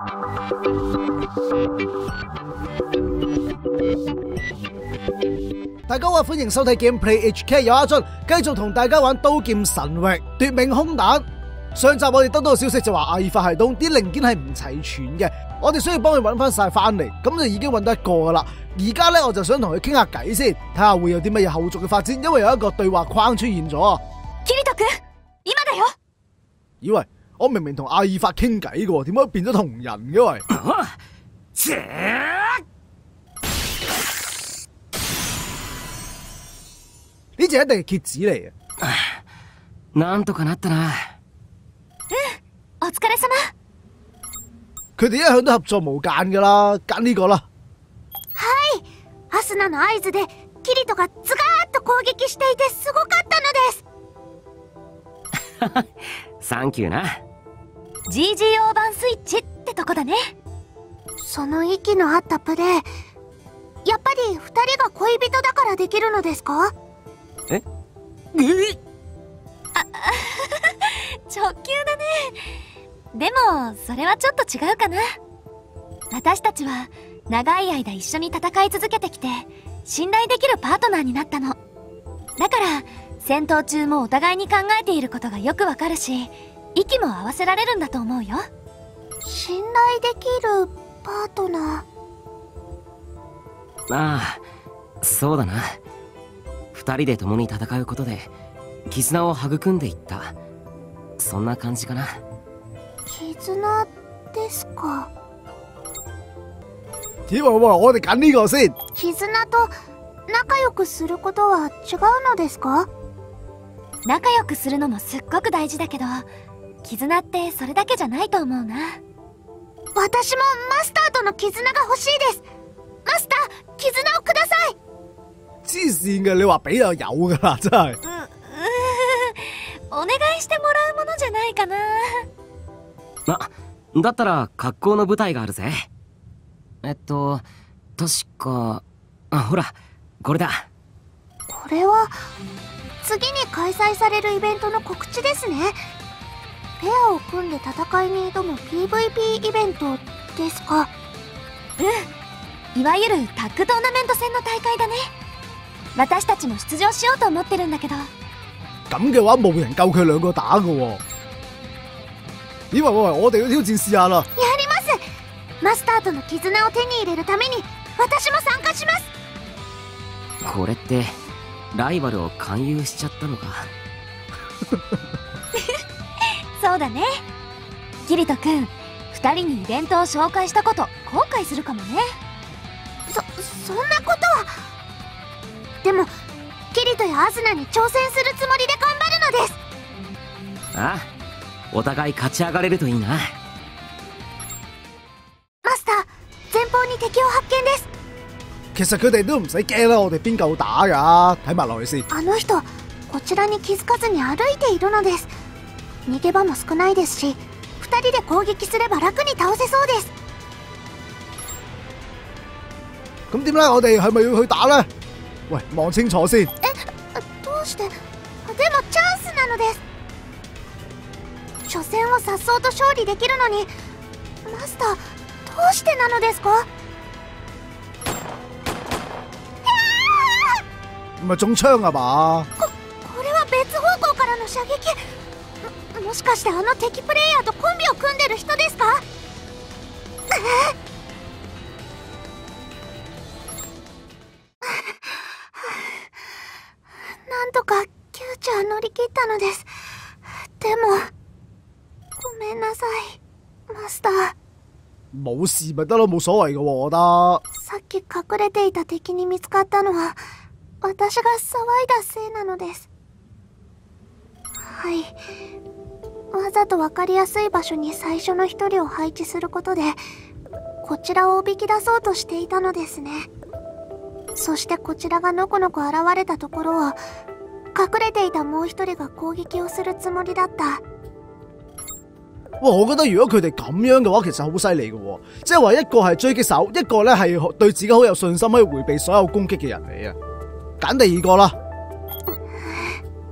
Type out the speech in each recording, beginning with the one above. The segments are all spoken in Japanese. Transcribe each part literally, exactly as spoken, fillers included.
大家好，歡迎收睇 Gameplay H K， 有阿俊，繼續同大家玩刀劍神域奪命空彈。上集我哋得到消息就話阿爾法系統啲零件係唔齊全嘅，我哋需要幫佢揾翻晒翻嚟，咁就已經揾得一個噶啦。而家咧我就想同佢傾下偈先，睇下會有啲乜嘢後續嘅發展，因為有一個對話框出現咗。 キリト君、今だよ。 以為我明明同阿爾法傾偈嘅，點解變咗同人嘅喂？呢隻一定係蠍子嚟嘅。 なんとかなったな。 お疲れ様。 佢哋一向都合作無間噶啦，揀呢個啦。 はい、アスナの合図でキリトがズガーッと攻撃していてすごかったのです。 サンキューな。 ジージーオー 版スイッチってとこだね。その息の合ったプレー、やっぱり二人が恋人だからできるのですか？ え？え？ あ、直球だね。でもそれはちょっと違うかな。私たちは長い間一緒に戦い続けてきて信頼できるパートナーになったの。だから戦闘中もお互いに考えていることがよくわかるし、息も合わせられるんだと思うよ。信頼できるパートナー。ああ、そうだな。二人で共に戦うことで絆を育んでいった、そんな感じかな。 絆ですか。 點啊？我哋揀呢個先。 絆と仲良くすることは違うのですか？仲良くするのもすっごく大事だけど、絆ってそれだけじゃないと思うな。私もマスターとの絆が欲しいです。マスター、絆をください。 黐線嘅，你話俾就有噶啦，真係。 う、うお願いしてもらうものじゃないかな。 あ、だったら格好の舞台があるぜ。えっと確か、あ、ほらこれだ。 これは次に開催されるイベントの告知ですね。ペアを組んで戦いに挑む ピーブイピー イベントですか？うん、いわゆるタッグトーナメント戦の大会だね。私たちも出場しようと思ってるんだけど。 咁嘅話冇人夠佢兩個打嘅喎。咦喂喂，我哋要挑戰試下啦。 やります。マスターとの絆を手に入れるために私も参加します。 これってライバルを勧誘しちゃったのか。 そうだね。キリト君、二人にイベントを紹介したこと後悔するかもね。そ、そんなことは。でもキリトやアズナに挑戦するつもりで頑張るのです。 ああ、お互い勝ち上がれるといいな。 マスター、前方に敵を発見です。 其實佢哋都唔使驚啦，我哋邊夠打㗎？睇埋落去先。 あの人、こちらに気づかずに歩いているのです。逃げ場も少ないですし、二人で攻撃すれば楽に倒せそうです。 咁點咧？我哋係咪要去打咧？喂，望清楚先。 え、どうして？でもチャンスなのです。初戦を颯爽と勝利できるのに、マスター、どうしてなのですか？ 唔係中槍啊嘛？ こ、これは別方向からの射撃。も、もしかしてあの敵プレイヤーとコンビを組んでる人ですか？なんとかキューチャー乗り切ったのです。でもごめんなさい、マスター。 冇事咪得咯，冇所謂嘅喎，我覺得。 さっき隠れていた敵に見つかったのは私が騒いだせいなのです。はい、わざと分かりやすい場所に最初の一人を配置することでこちらをおびき出そうとしていたのですね。そしてこちらがのこのこ現れたところを隠れていたもう一人が攻撃をするつもりだった。 哇！我覺得如果佢哋咁樣嘅話，其實好犀利嘅喎，即係話一個係狙擊手，一個咧係對自己好有信心，可以迴避所有攻擊嘅人嚟啊！揀第二個啦。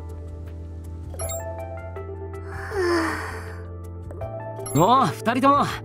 おお、二人とも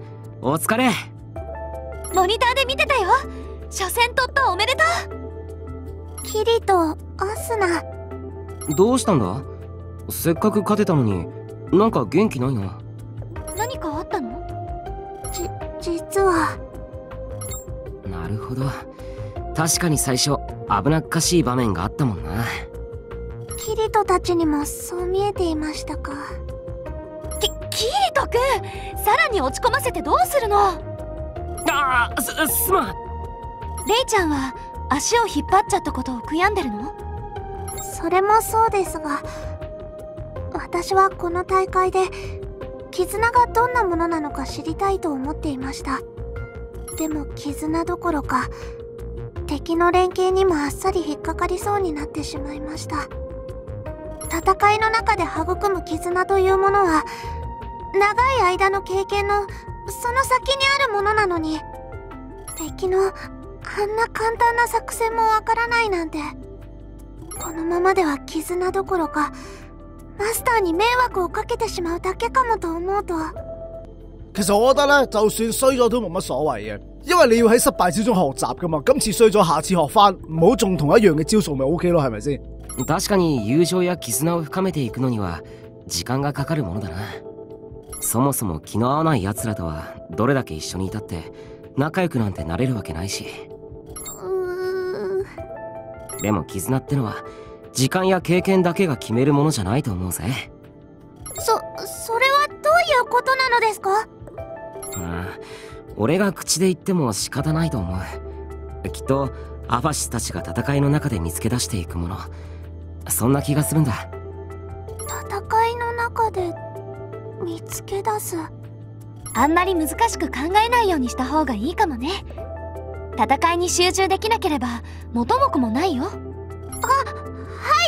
お疲れ。 モニターで見てたよ。初戦突破おめでとう。キリとアスナ。 どうしたんだ？せっかく勝てたのになんか元気ないな。 何かあったの？じ、実は。 なるほど。確かに最初危なっかしい場面があったもんな。 キリトたちにもそう見えていましたか。き、キリトくん、さらに落ち込ませてどうするの？ ああ、す、すまん。 レイちゃんは足を引っ張っちゃったことを悔やんでるの？それもそうですが、私はこの大会で絆がどんなものなのか知りたいと思っていました。でも絆どころか敵の連携にもあっさり引っかかりそうになってしまいました。戦いの中で育む絆というものは長い間の経験のその先にあるものなのに、敵のあんな簡単な作戦もわからないなんて、このままでは絆どころかマスターに迷惑をかけてしまうだけかもと思うと。 其實我覺得咧，就算衰咗都冇乜所謂嘅，因為你要喺失敗之中學習噶嘛。今次衰咗，下次學翻，唔好仲同一樣嘅招數咪 OK 咯，係咪先？ 確かに友情や絆を深めていくのには時間がかかるものだな。そもそも気の合わない奴らとはどれだけ一緒にいたって仲良くなんてなれるわけないし。 うーん。 でも絆ってのは時間や経験だけが決めるものじゃないと思うぜ。 そ、それはどういうことなのですか？ ああ、俺が口で言っても仕方ないと思う。きっとアファシスたちが戦いの中で見つけ出していくもの、そんな気がするんだ。 戦いの中で見つけ出す。あんまり難しく考えないようにした方がいいかもね。戦いに集中できなければ元も子もないよ。あ、はい。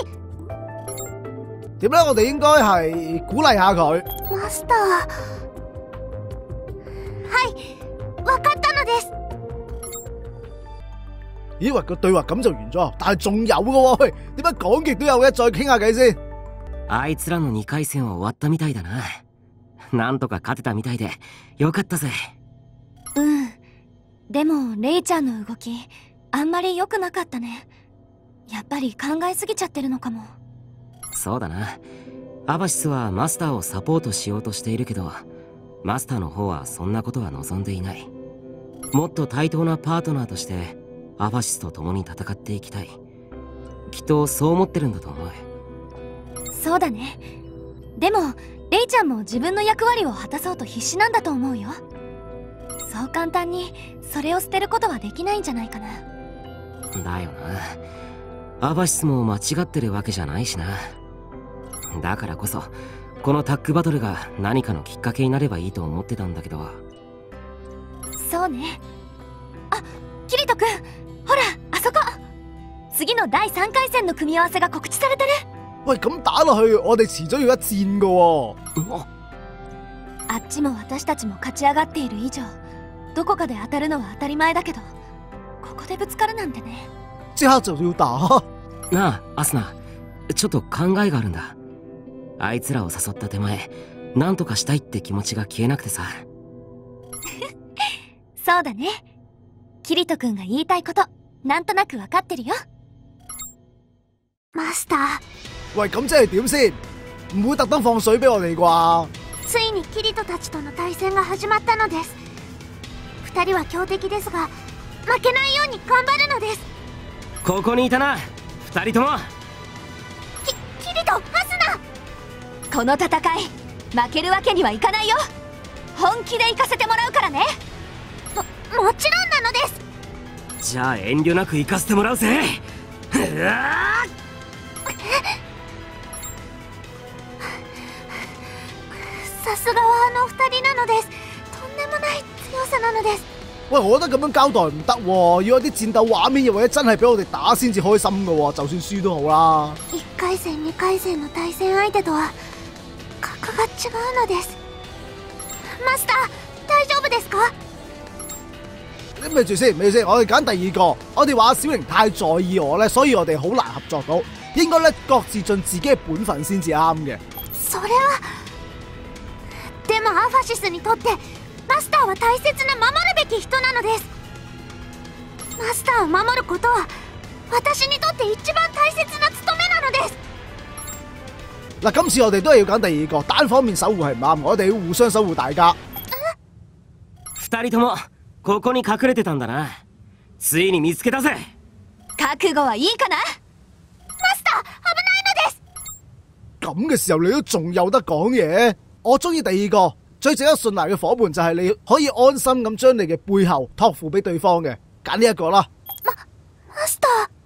點咧？我哋應該係鼓勵下佢。 マスター。はい、わかったのです。 以為個對話咁就完咗，但係仲有嘅喎。喂，點解講極都有嘅？再傾下偈先。 あいつらのにかい戦は終わったみたいだな。なんとか勝てたみたいでよかったぜ。 うん。でもレイちゃんの動きあんまり良くなかったね。やっぱり考えすぎちゃってるのかも。 そうだな。アバシスはマスターをサポートしようとしているけど、マスターの方はそんなことは望んでいない。もっと対等なパートナーとしてアバシスと共に戦っていきたい。きっとそう思ってるんだと思う。 そうだね。でもレイちゃんも自分の役割を果たそうと必死なんだと思うよ。そう簡単にそれを捨てることはできないんじゃないかな。 だよな。アバシスも間違ってるわけじゃないしな。だからこそこのタッグバトルが何かのきっかけになればいいと思ってたんだけど。 そうね。あ、キリトくん、ほらあそこ。次のだいさんかい戦の組み合わせが告知されてる。 喂，咁打落去，我哋遲早要一戰噶喎。 あっちも私たちも勝ち上がっている以上、どこかで当たるのは当たり前だけど、ここでぶつかるなんてね。 即刻就要打。 なあ、アスナ、ちょっと考えがあるんだ。あいつらを誘った手前、なんとかしたいって気持ちが消えなくてさ。 そうだね。キリト君が言いたいこと、なんとなく分かってるよ。マスター。 喂，咁即係點先？唔會特登放水俾我哋啩？ ついにキリトたちとの対戦が始まったのです。二人は強敵ですが、負けないように頑張るのです。 ここにいたな、二人とも。 き、キリト、アスナ。この戦い、負けるわけにはいかないよ。本気で行かせてもらうからね。も、もちろんなのです。 じゃあ遠慮なく行かせてもらうぜ。うわさすがはあの二人なのです。とんでもない強さなのです。 喂，我覺得咁樣交代唔得喎，要有啲戰鬥畫面，又或者真係俾我哋打先至開心噶喎，就算輸都好啦。 一回戦、二回戦の対戦相手とは格が違うのです。マスター、大丈夫ですか？ 你咪住先，咪住先，我哋揀第二個。我哋話小瑩太在意我咧，所以我哋好難合作到。應該咧各自盡自己嘅本分先至啱嘅。 それは。でもアファシスにとってマスタターは大切な守るべき人なのです。マスターを守ることは私にとって一番大切な務めなのです。 嗱，今次我哋都係要揀第二個，單方面守護係唔啱，我哋要互相守護大家。 二人ともここに隠れてたんだな。ついに見つけたぜ。 覚悟はいいかな？マスター、危ないのです。 咁嘅時候你都仲有得講嘢？我中意第二個最值得信賴嘅伙伴就係你可以安心咁將你嘅背後託付俾對方嘅，揀呢一個啦。 マスター。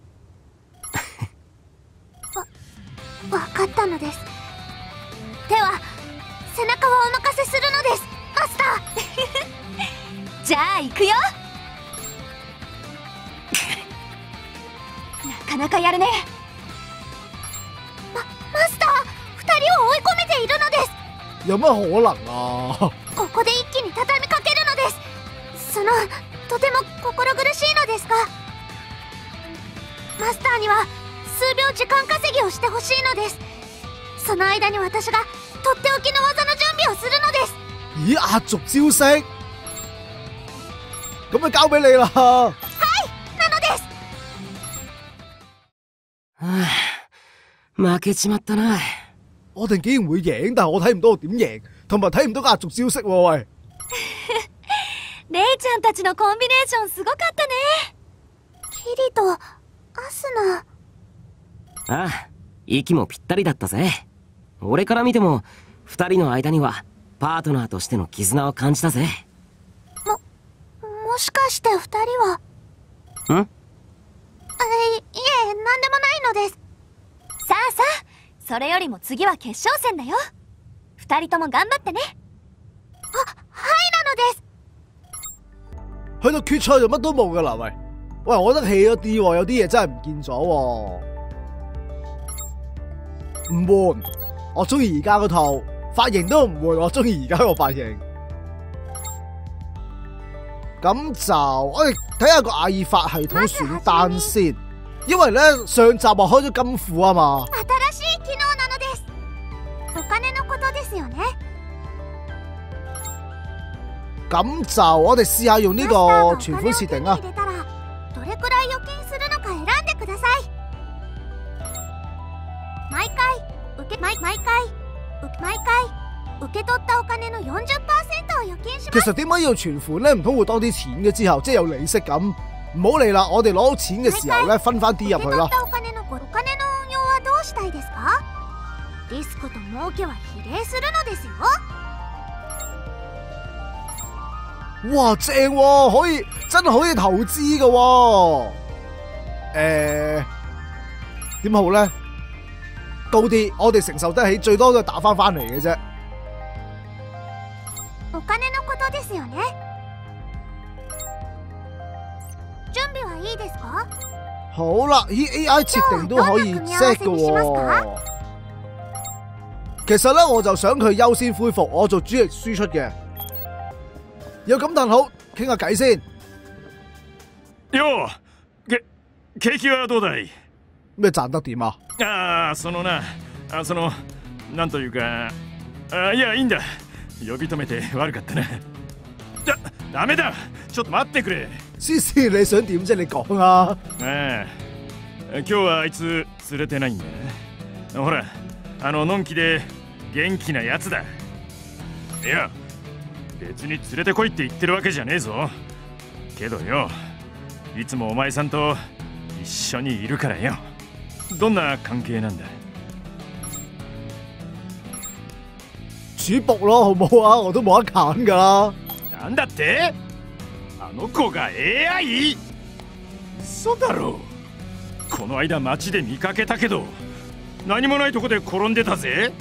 わ、わかったのです。では背中はお任せするのです、マスター。じゃあ行くよ。なかなかやるね。ま、マスター、二人を追い込めているのです。 有乜可能啊？ ここで一気に畳みかけるのです。そのとても心苦しいのですが、マスターには数秒時間稼ぎをしてほしいのです。その間に私がとっておきの技の準備をするのです。 咦，壓軸招式？咁咪交俾你啦。 はい、なのです。 はあ、負けちまったな。 我哋竟然會贏，但係我睇唔到我點贏，同埋睇唔到個壓軸招式喎。喂， レイちゃんたちのコンビネーションすごかったね。キリとアスナ。 ああ、息もぴったりだったぜ。俺から見ても二人の間にはパートナーとしての絆を感じたぜ。 も、もしかして二人は？ ん？ え、いえ、なんでもないのです。さあさあ、それよりも次は決勝戦だよ。二人とも頑張ってね。啊，係なのです。 去到決賽就乜都冇噶啦，喂喂，我覺得氣咗啲喎，有啲嘢真係唔見咗喎。唔換，我中意而家嗰套髮型都唔換，我中意而家個髮型。咁就我哋睇下個阿爾法系統選單先，因為咧上集話開咗金庫啊嘛。 新しい機能なのです。お金のことですよね。 咁就我哋試下用呢個存款設定啊。 どれくらい預金するのか選んでください。毎回受け毎毎回毎回受け取ったお金の よんじゅっパーセント を預金します。 其實點解要存款咧？唔通會多啲錢嘅之後，即係有利息咁？唔好理啦，我哋攞到錢嘅時候咧，分翻啲入去啦。 受け取ったお金のお金の運用はどうしたいですか？リスクと儲けは比例するのですよ。 哇，正喎、啊，可以真係可以投資嘅喎。誒點好咧？高啲，我哋承受得起，最多都係打翻翻嚟嘅啫。 お金のことですよね。準備はいいですか？ 好啦，依 A I 設定都可以 set 嘅喎。其實咧，我就想佢優先恢復，我做主力輸出嘅。有感嘆好，傾下偈先。 よう、け景気はどうだい？ 咩賺得點啊？ ああ、そのな、あそのなんというか、あいやいいんだ。呼び止めて悪かったな。だ、ダメだ。ちょっと待ってくれ。 思思你想點啫？你講啊。 ああ、今日はあいつ連れてないんだ。ほら、あののんきで元気なやつだ。いや、別に連れてこいって言ってるわけじゃねえぞ。けどよ、いつもお前さんと一緒にいるからよ。どんな関係なんだ？ 主僕咯，好唔好啊？我都冇得揀噶啦。 なんだって？あの子が エーアイ？ 嘘だろ。この間街で見かけたけど、何もないとこで転んでたぜ。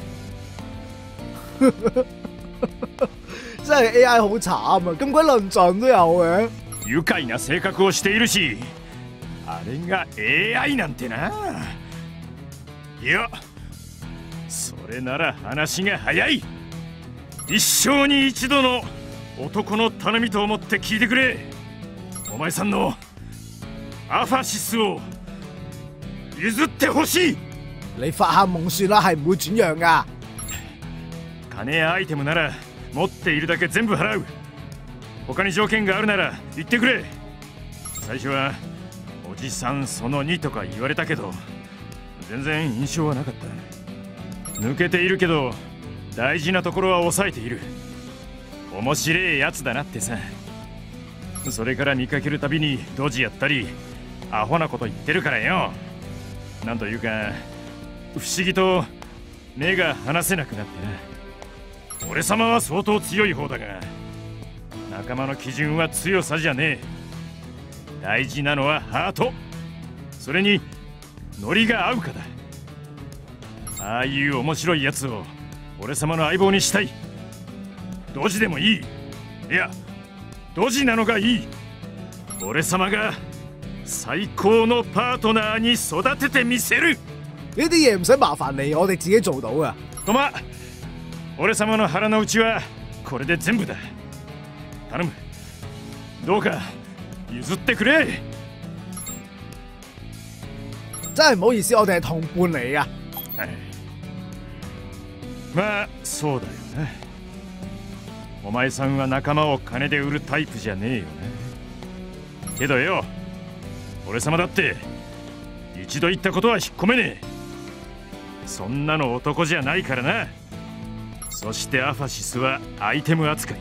真係 A I 好慘啊！咁鬼論盡都有嘅。 愉快な性格をしているし、あれが エーアイ なんてな。いや、それなら話が早い。一生に一度の男の頼みと思って聞いてくれ。お前さんのアファシスを譲ってほしい。 你發下夢算啦，係唔會轉讓噶。 金やアイテムなら持っているだけ全部払う。 他に条件があるなら言ってくれ。最初はおじさんそのにとか言われたけど全然印象はなかった。抜けているけど大事なところは抑えている。面白いやつだなってさ。それから見かけるたびにドジやったりアホなこと言ってるからよ。なんというか不思議と目が離せなくなってな。俺様は相当強い方だが仲間の基準は強さじゃねえ。大事なのはハート、それにノリが合うかだ。ああいう面白いやつを俺様の相棒にしたい。ドジでもいい。いやドジなのがいい。俺様が最高のパートナーに育ててみせる。 呢啲嘢唔使麻煩你，我哋自己做到噶。 とま、俺様の腹の内はこれで全部だ。頼む、どうか譲ってくれ。 真係唔好意思，我哋係同伴嚟噶。 はい、まあそうだよな。お前さんは仲間を金で売るタイプじゃねえよな。けどよ、俺様だって一度言ったことは引っ込めねえ。そんなの男じゃないからな。そしてアファシスはアイテム扱い。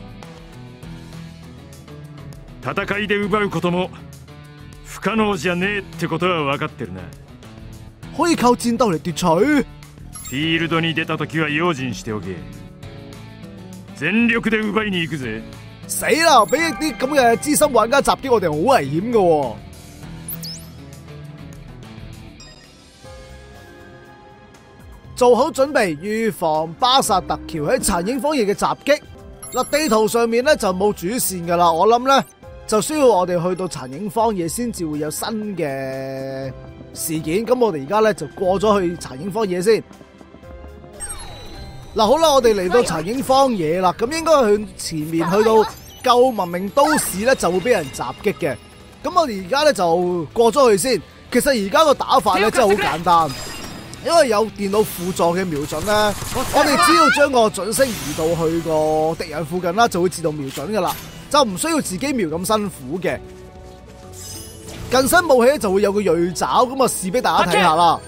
戦いで奪うことも不可能じゃねえってことは分かってるな。 可以靠戰鬥嚟奪取。 フィールドに出た時は用心しておけ。全力で奪いに行くぜ。 死啦！俾啲咁嘅資深玩家襲擊我哋好危險噶喎。做好準備，預防巴薩特橋喺殘影荒野嘅襲擊。嗱，地圖上面咧就冇主線噶啦，我諗咧就需要我哋去到殘影荒野先至會有新嘅事件。咁我哋而家咧就過咗去殘影荒野先。嗱，好啦，我哋嚟到殘影荒野啦，咁應該向前面去到舊文明都市咧就會俾人襲擊嘅。咁我哋而家咧就過咗去先。其實而家個打法咧真係好簡單。因為有電腦輔助嘅瞄準咧，我哋只要將個準星移到去個敵人附近啦，就會自動瞄準噶啦，就唔需要自己瞄咁辛苦嘅。近身武器就會有個鋭爪，咁啊試俾大家睇下啦。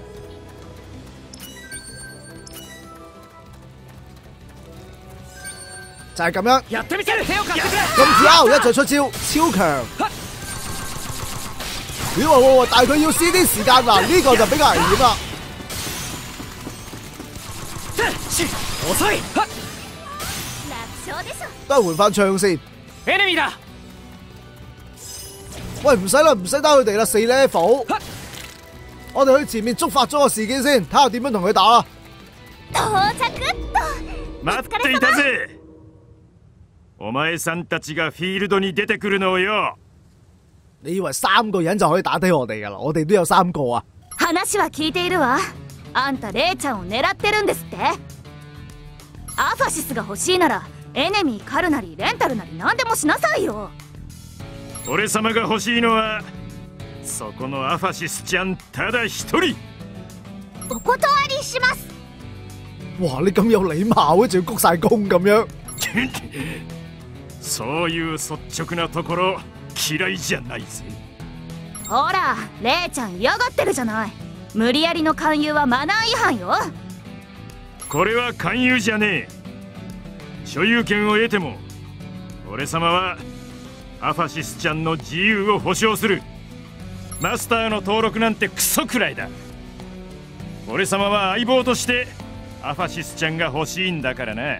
就係咁樣。咁子 R 一再出招，超強。咦喂喂，但係佢要 C D 時間嗱，呢個就比較危險啦。都係換翻槍先。喂，唔使啦，唔使打佢哋啦，四 level。我哋去前面觸發咗個事件先，睇下點樣同佢打啦。 待っていたぜ。お前さんたちがフィールドに出てくるのをよ。 你以為三個人就可以打低我哋噶啦？我哋都有三個啊。 話は聞いているわ。あんたレイちゃんを狙ってるんですって。アファシスが欲しいならエネミー狩るなりレンタルなり何でもしなさいよ。 俺様が欲しいのはそこのアファシスちゃんただ一人。 お断りします。 哇！你咁有禮貌嘅，仲要鞠晒躬咁樣。 そういう率直なところ嫌いじゃないぜ。 ほらレイちゃん嫌がってるじゃない。無理やりの勧誘はマナー違反よ。 これは勧誘じゃねえ。所有権を得ても俺様はアファシスちゃんの自由を保証する。マスターの登録なんてクソくらいだ。俺様は相棒としてアファシスちゃんが欲しいんだからな。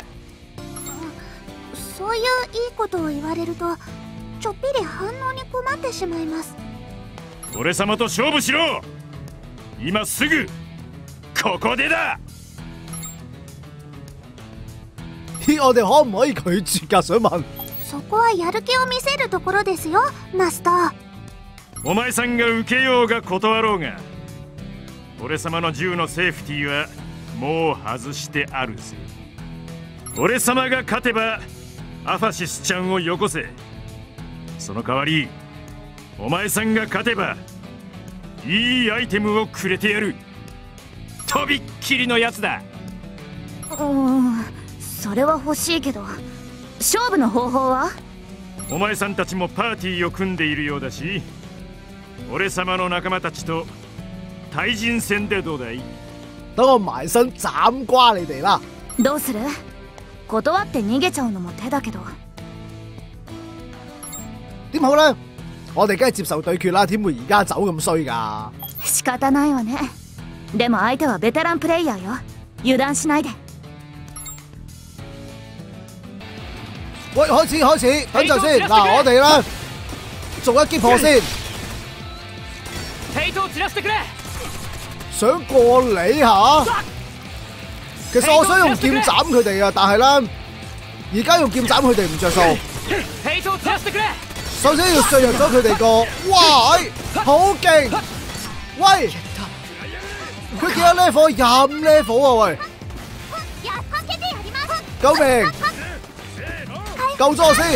そういういいことを言われるとちょっぴり反応に困ってしまいます。 俺様と勝負しろ。今すぐここでだ。 我哋可唔可以拒絕㗎？想問。 そこはやる気を見せるところですよ、マスター。 お前さんが受けようが断ろうが俺様の銃のセーフティーはもう外してあるぜ。俺様が勝てばアファシスちゃんをよこせ。その代わりお前さんが勝てばいいアイテムをくれてやる。とびっきりのやつだ。 うーん、それは欲しいけど勝負の方法は？ お前さんたちもパーティーを組んでいるようだし、俺様の仲間たちと対人戦でどうだい？ 等我埋身斬瓜你哋啦！ どうする？断って逃げちゃうのも手だけど。 點好咧？我哋梗係接受對決啦，點會而家走咁衰㗎？ 仕方ないわね。でも相手はベテランプレイヤーよ。油斷しないで。 喂，開始開始，等陣先。嗱，我哋咧做一擊破先。想過你嚇？其實我想用劍斬佢哋啊，但係咧而家用劍斬佢哋唔着數。首先要削弱咗佢哋個，哇！好勁！喂，佢幾多 level？ 廿五 level 啊！喂，救命！救咗我先！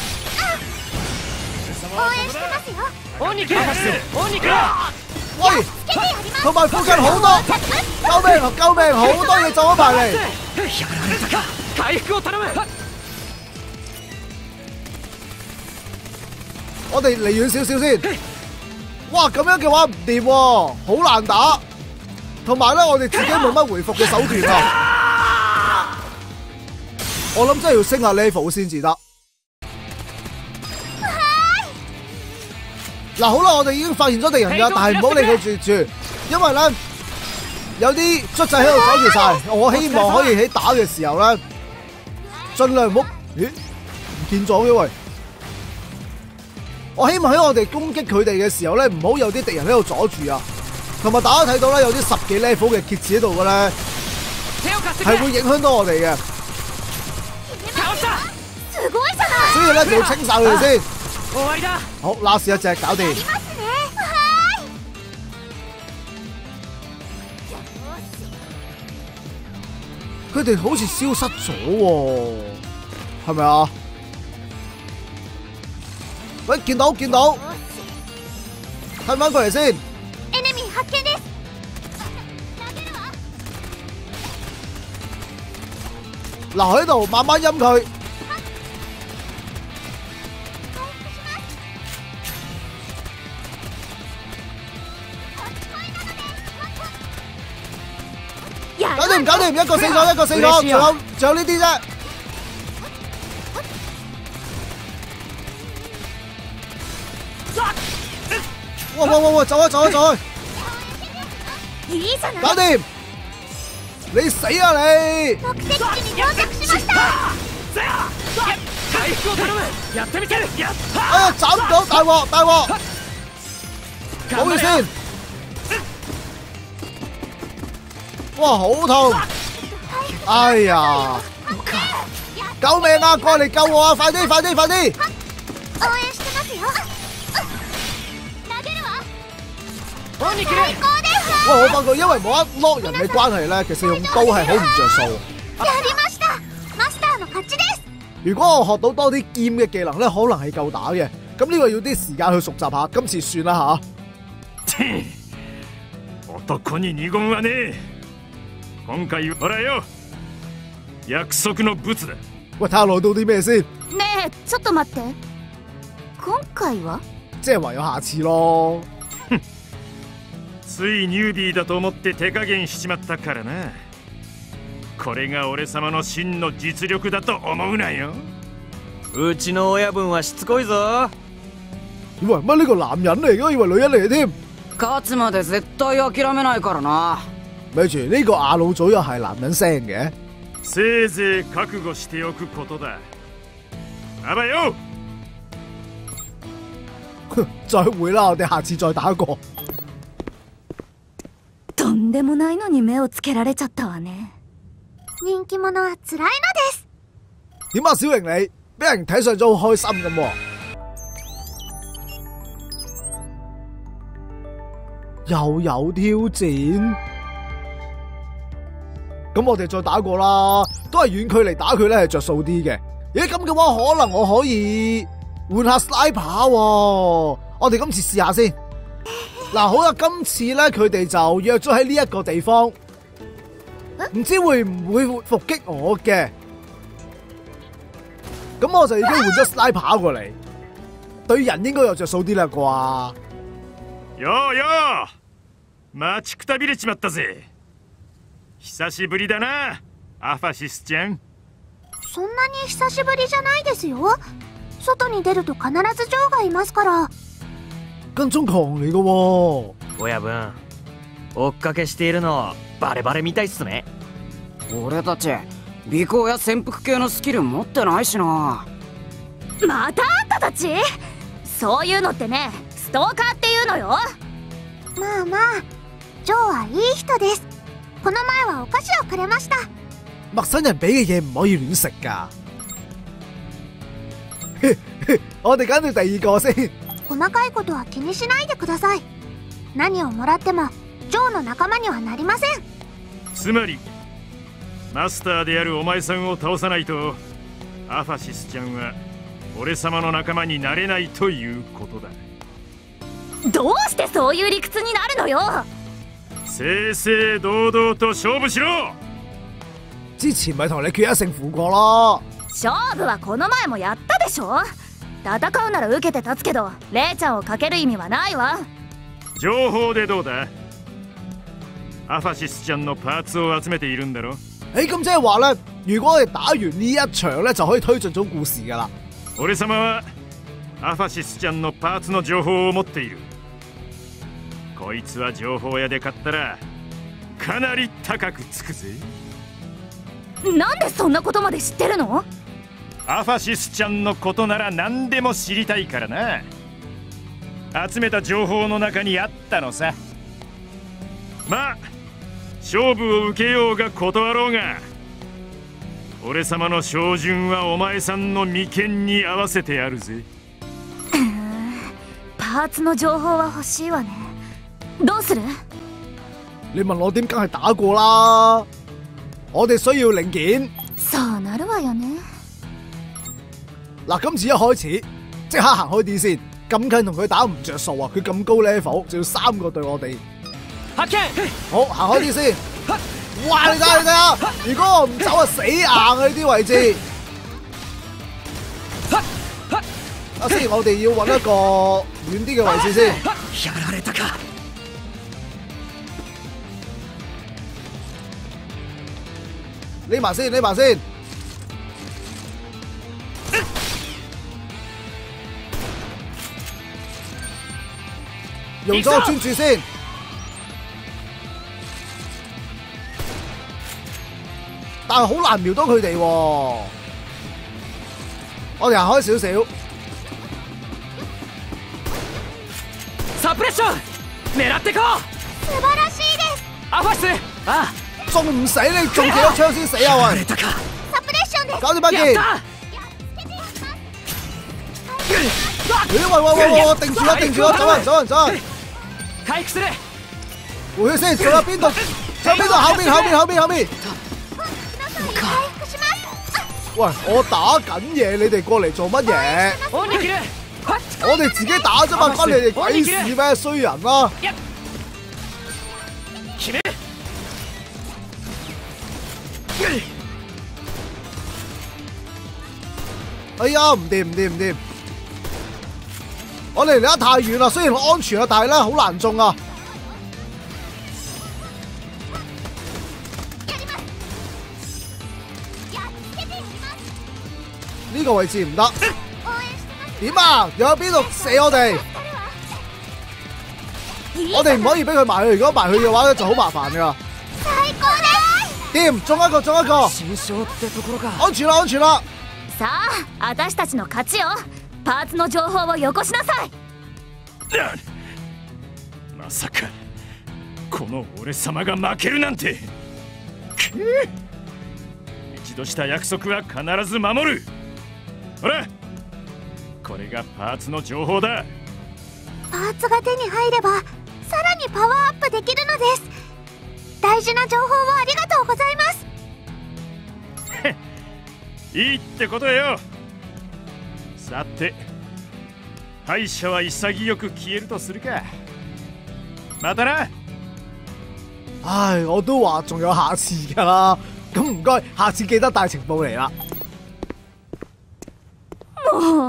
喂，同埋附近好多，救命！救命！好多嘢走咗埋嚟。我哋離遠少少先。哇，咁樣嘅話唔掂喎，好難打。同埋咧，我哋自己冇乜回復嘅手段啊。我諗真係要升下 level 先至得。嗱，好啦，我哋已經發現咗敵人㗎，但係唔好理佢住住，因為咧有啲卒仔喺度阻住晒。我希望可以喺打嘅時候咧，盡量唔好。咦？唔見咗嘅喂！我希望喺我哋攻擊佢哋嘅時候咧，唔好有啲敵人喺度阻住啊。同埋大家睇到咧，有啲十幾 level 嘅蠍子喺度嘅咧，係會影響到我哋嘅。所以咧就要清晒佢哋先。好，last一隻搞掂。佢哋好似消失咗喎，係咪啊？喂，見到見到，睇翻過嚟先。留喺度，慢慢陰佢。搞掂搞掂，一個死咗，一個死咗，仲有仲有呢啲啫。哇哇哇哇！走啊走啊走啊！搞掂！你死啊你！哎呀，斬唔到，大鑊大鑊！保住先！哇，好痛！哎呀！救命啊！過嚟救我啊！快啲快啲快啲！哇！我發覺因為冇一 lock 人嘅關係咧，其實用刀係好唔着數。如果我學到多啲劍嘅技能咧，可能係夠打嘅。咁呢個要啲時間去熟習下，今次算啦吓。 男に二言はね。今回ほらよ、約束のブツだ。 喂，睇下攞到啲咩先。 ねえ、ちょっと待って。今回は？ 即係唯有下次咯。 ついニュービーだと思って手加減しちまったからな。これが俺様の真の実力だと思うなよ。 うちの親分はしつこいぞ。 以為乜呢個男人嚟嘅，以為女人嚟嘅添。 勝つまで絶対諦めないからな。 咪住呢個亞老祖又係男人聲嘅。 せいぜい覚悟しておくことだ。あばよ。 再會啦，我哋下次再打過。 とんでもないのに目をつけられちゃったわね。 人気者は辛いのです。 點啊，小瑩你俾人睇上咗好開心咁喎。又有挑戰，咁我哋再打過啦，都係遠距離打佢咧係着數啲嘅。咦，咁嘅話可能我可以換下 sniper 喎，我哋今次試下先。嗱，好啦，今次咧佢哋就約咗喺呢一個地方，唔知會唔會伏擊我嘅？咁咁我就已經換咗 sniper 過嚟，對人應該有着數啲啦啩。 ようよう、待ちくたびれちまったぜ。久しぶりだな、アファシスちゃん。 そんなに久しぶりじゃないですよ。外に出ると必ずジョーがいますから。 跟蹤狂嚟噶喎。 親分、追っかけしているのバレバレみたいっすね。 俺たち尾行や潜伏系のスキル持ってないしな。 またあんたたち、そういうのってね、ストーカーっていうのよ。 まあまあ、ジョーはいい人です。この前はお菓子をくれました。 陌生人俾嘅嘢唔可以亂食噶。我哋揀到第二個先。 細かいことは気にしないでください。何をもらってもジョーの仲間にはなりません。 つまりマスターであるお前さんを倒さないとアファシスちゃんは俺様の仲間になれないということだ。 どうしてそういう理屈になるのよ。 正々堂々と勝負しろ。 之前咪同你決一勝負過咯。 勝負はこの前もやったでしょ。戦うなら受けて立つけど、レイちゃんをかける意味はないわ。 情報でどうだ。アファシスちゃんのパーツを集めているんだろ。 誒咁即係話咧，如果我哋打完呢一場咧，就可以推進咗故事噶啦。 俺様はアファシスちゃんのパーツの情報を持っている。こいつは情報屋で買ったらかなり高くつくぜ。 なんでそんなことまで知ってるの？ アファシスちゃんのことなら何でも知りたいからな。集めた情報の中にあったのさ。まあ勝負を受けようが断ろうが、俺様の照準はお前さんの眉間に合わせてやるぜ。 パーツの情報は欲しいわね。どうする？ 你問我點，梗係打過啦。我哋需要零件。 そうなるわよね。 嗱，今次一開始即刻行開啲先，咁近同佢打唔着數啊！佢咁高 level，仲要三個對我哋。 発見。 好，行開啲先。哇！你睇下你睇下，如果我唔走啊，死硬啊！呢啲位置。啊，先，我哋要揾一個遠啲嘅位置先。 やられたか。 匿埋先，匿埋先。用咗個專注先。但係好難瞄到佢哋喎。我哋行開少少。 サプレッション狙ってこう。 素晴らしいです。 アファシス。ああ。 仲唔死你？中幾多槍先死啊喂！ サプレッションです。 搞掂一件。喂喂喂喂，定住啦定住啦，走人走人走人。 回復する。 回去先，仲有邊度？仲有邊度？後面後面後面後面。 回復します。 喂，我打緊嘢，你哋過嚟做乜嘢？ オンに切る。 我哋自己打啫嘛，關你哋鬼事咩？衰人啦！ 決め。 哎呀，唔掂唔掂唔掂！我哋離得太遠啦，雖然安全啊，但係咧好難中啊！呢個位置唔得，點啊？又有邊度射我哋？我哋唔可以俾佢埋去，如果埋去嘅話咧就好麻煩噶。掂，中一個中一個，安全啦安全啦！ さあ、私たちの勝ちよ。パーツの情報をよこしなさい。 まさかこの俺様が負けるなんて。一度した約束は必ず守る。ほら、これがパーツの情報だ。 パーツが手に入ればさらにパワーアップできるのです。大事な情報をありがとうございます。 いいってことよ。さて敗者は潔く消えるとするか。またな。 唉，我都話仲有下次㗎啦。咁唔該，下次記得帶情報嚟啦。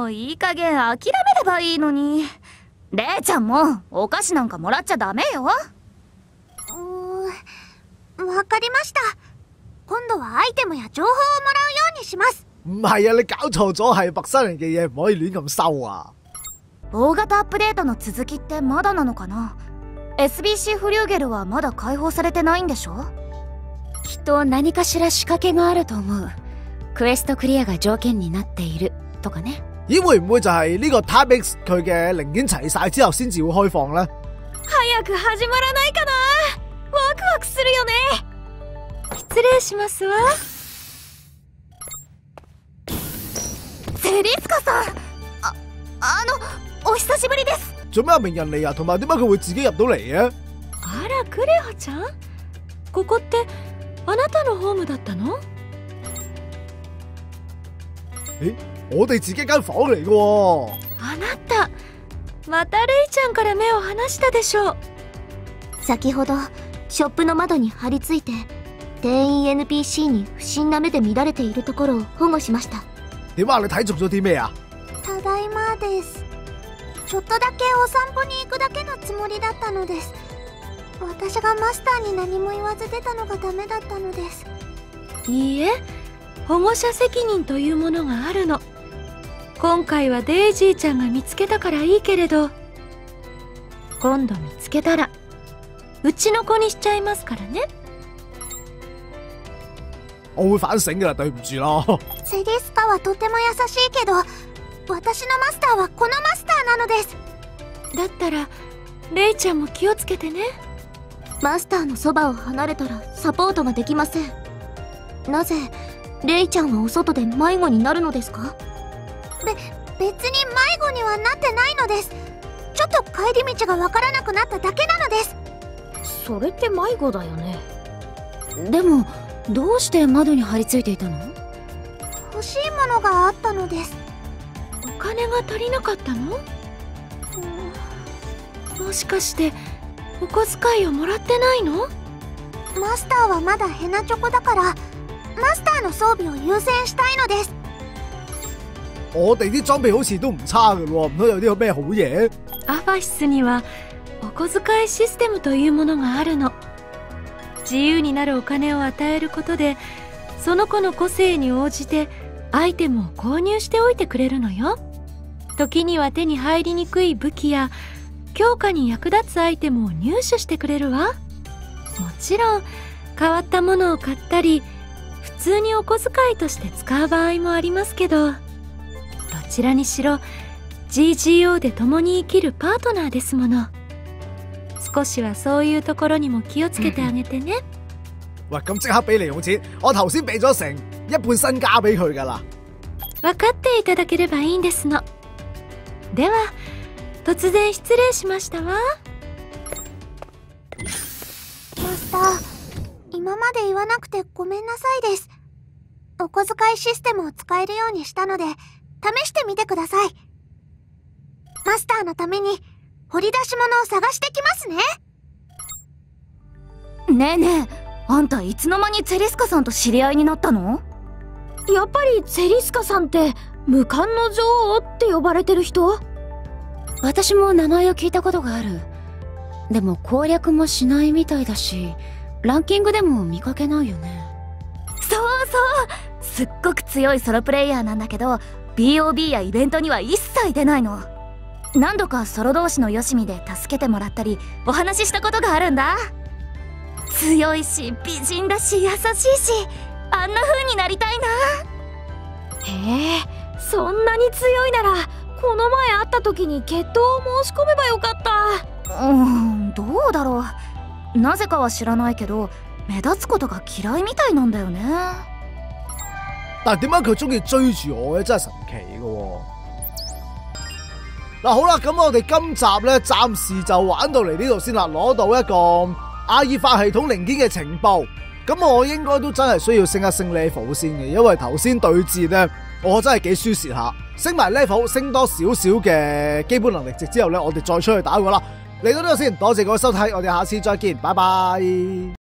もういい加減諦めればいいのに。レイちゃんもお菓子なんかもらっちゃダメよ。 うーん、わかりました。今度はアイテムや情報をもらうようにします。 唔係啊，你搞錯咗，係陌生人嘅嘢唔可以亂咁收啊。 大型アップデートの続きってまだなのかな。 エスビーシー フリューゲルはまだ解放されてないんでしょ。 きっと何かしら仕掛けがあると思う。クエストクリアが条件になっているとかね。 咦，會唔會就係呢個 Type X 佢嘅零件齊晒之後先至會開放呢？ 早く始まらないかな。ワクワクするよね。失礼しますわ。 セリスカさん、あ、あの、お久しぶりです。 做咩名人嚟啊？同埋點解佢會自己入到嚟嘅？ あら、クレハちゃん、ここってあなたのホームだったの？ え、我哋自己間房嚟嘅喎。 あなた、またレイちゃんから目を離したでしょう。 先ほどショップの窓に張り付いて店員 エヌピーシー に不審な目で見られているところを保護しました。 點啊？你睇中咗啲咩啊？ ただいまです。ちょっとだけお散歩に行くだけのつもりだったのです。私がマスターに何も言わず出たのがダメだったのです。 いいえ、保護者責任というものがあるの。今回はデイジーちゃんが見つけたからいいけれど、今度見つけたらうちの子にしちゃいますからね。 我會反省㗎啦，對唔住咯。 セリスカはとても優しいけど、私のマスターはこのマスターなのです。 だったらレイちゃんも気をつけてね。 マスターのそばを離れたらサポートができません。なぜレイちゃんはお外で迷子になるのですか？べ、別に迷子にはなってないのです。ちょっと帰り道がわからなくなっただけなのです。 それって迷子だよね。でもどうして窓に張り付いていたの？ 欲しいものがあったのです。 お金が足りなかったの？もしかしてお小遣いをもらってないの？ マスターはまだヘナチョコだからマスターの装備を優先したいのです。 我哋啲裝備好似都唔差㗎喎，唔通有啲咩好嘢？ アファシスにはお小遣いシステムというものがあるの。自由になるお金を与えることで、その子の個性に応じてアイテムを購入しておいてくれるのよ。時には手に入りにくい武器や強化に役立つアイテムを入手してくれるわ。もちろん変わったものを買ったり、普通にお小遣いとして使う場合もありますけど、どちらにしろ ジージーオー で共に生きるパートナーですもの。少しはそういうところにも気をつけてあげてね。 喂，咁即刻俾零用錢，我頭先俾咗成一半身家俾佢㗎啦。 分かっていただければいいんですの。では突然失礼しましたわ。 マスター、今まで言わなくてごめんなさいです。お小遣いシステムを使えるようにしたので試してみてください。マスターのために掘り出し物を探してきますね。 ねえねえ、あんたいつの間にツェリスカさんと知り合いになったの？ やっぱりツェリスカさんって無冠の女王って呼ばれてる人？ 私も名前を聞いたことがある。でも攻略もしないみたいだし、ランキングでも見かけないよね。 そうそう、すっごく強いソロプレイヤーなんだけど ビーオービー やイベントには一切出ないの。何度かソロ同士のよしみで助けてもらったりお話ししたことがあるんだ。強いし美人だし優しいし、あんな風になりたいな。 へえ、そんなに強いならこの前会った時に決闘を申し込めばよかった。 うーん、どうだろう。なぜかは知らないけど目立つことが嫌いみたいなんだよね。 但係點解佢中意追住我嘅？真係神奇嘅喎。嗱，好啦，咁我哋今集咧暫時就玩到嚟呢度先啦，攞到一個阿爾法系統零件嘅情報。咁我應該都真係需要升一升 level 先嘅，因為頭先對戰咧我真係幾輸蝕下。升埋 level， 升多少少嘅基本能力值之後咧，我哋再出去打過啦。嚟到呢度先，多謝各位收睇，我哋下次再見，拜拜。